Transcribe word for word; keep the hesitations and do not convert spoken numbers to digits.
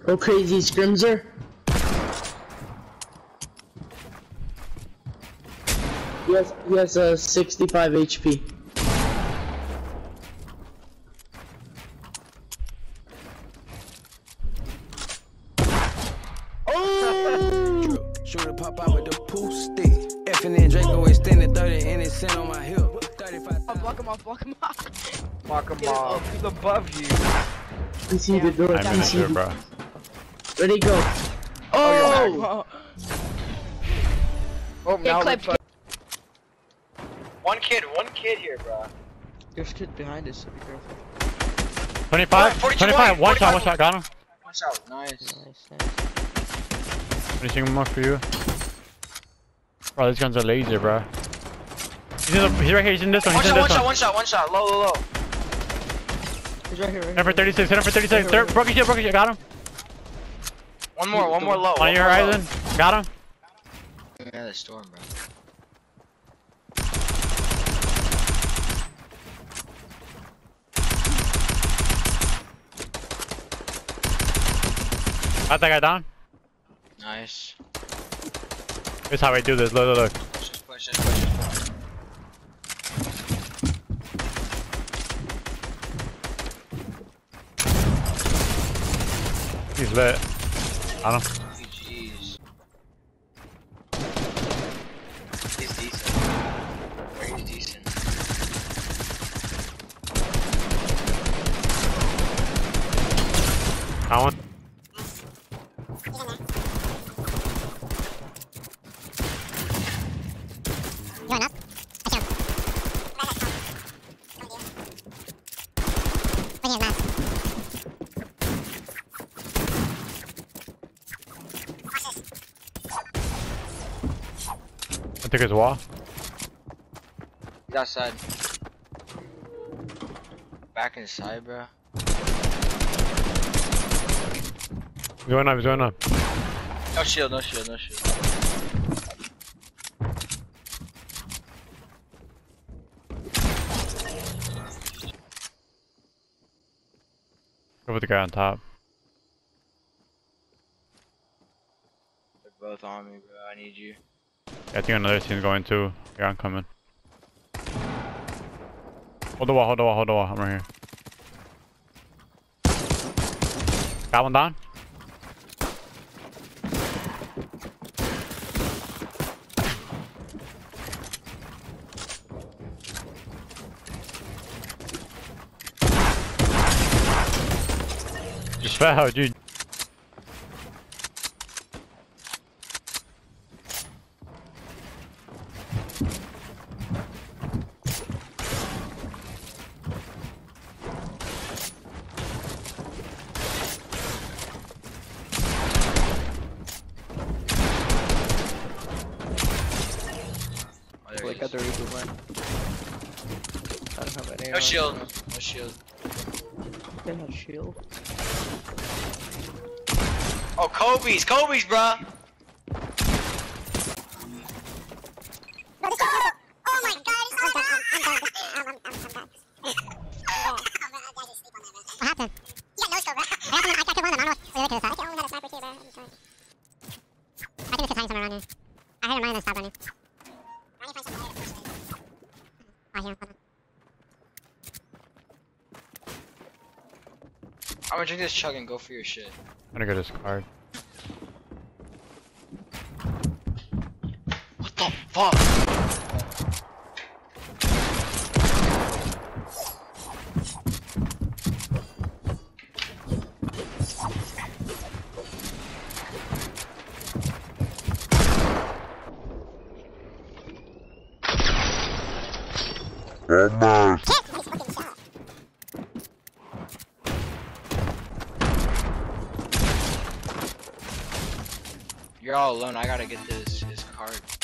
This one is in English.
Go crazy, Scrimzer. He has, he has a sixty-five H P. Oh! Shooter pop out with the pool stick. F and N Draco extended thirty and it's sent on my hip. thirty-five. Block him off, block him off. Block him off. He's above you. I see the door. I'm I in see there, the bro. Where'd he go? Oh! Oh, now clip. let's One kid, one kid here, bro. There's kids behind us, so be careful. twenty-five, forty-two twenty-five, one shot, one forty-five. shot, got him. One shot. Nice. Nice, nice. Finishing more for you. Bro, these guns are lazy, bro. He's, in the, he's right here, he's in this one, One he's shot, in one this shot, one. one shot, one shot. Low, low, low. He's right here, right Hit him for here. thirty-six, hit him for thirty-six. Right here, Third, right here. broken shield, broken shield, got him. One more, one more low. On one your more low. horizon, got him. Yeah, the storm, bro. Got that guy down. Nice. This is how we do this, look, look, look. Just push, just push, just push. He's lit. Got him. G G's. He's decent. Very decent. Got one. Going up. I killed him. Right here, last. I took his wall. He's outside. Back inside, bro. He's going up, he's going up. No shield, no shield, no shield. Go with the guy on top. They're both on me, bro. I need you. Yeah, I think another team's going too. Yeah, I'm coming. Hold the wall, hold the wall, hold the wall. I'm right here. Got one down. Just fell, dude. Oh, there Like he at is. the reboot one. I don't have any. No shield. No shield. They have shield. Oh, Kobe's, Kobe's, bro. Oh my god, I'm done. I'm done. I'm, I'm, I'm, I'm done. What happened? You got no scope, bro. I got, I got one of them. I don't know what to the side. I only got a sniper too, bro. I think it's a time somewhere around here. I heard him running and stop running. I need to find something later to push it. Oh, here, hold on. I'm gonna drink this chug and go for your shit. I'm gonna get his card. What the fuck? Almost. You're all alone. I gotta get this his card.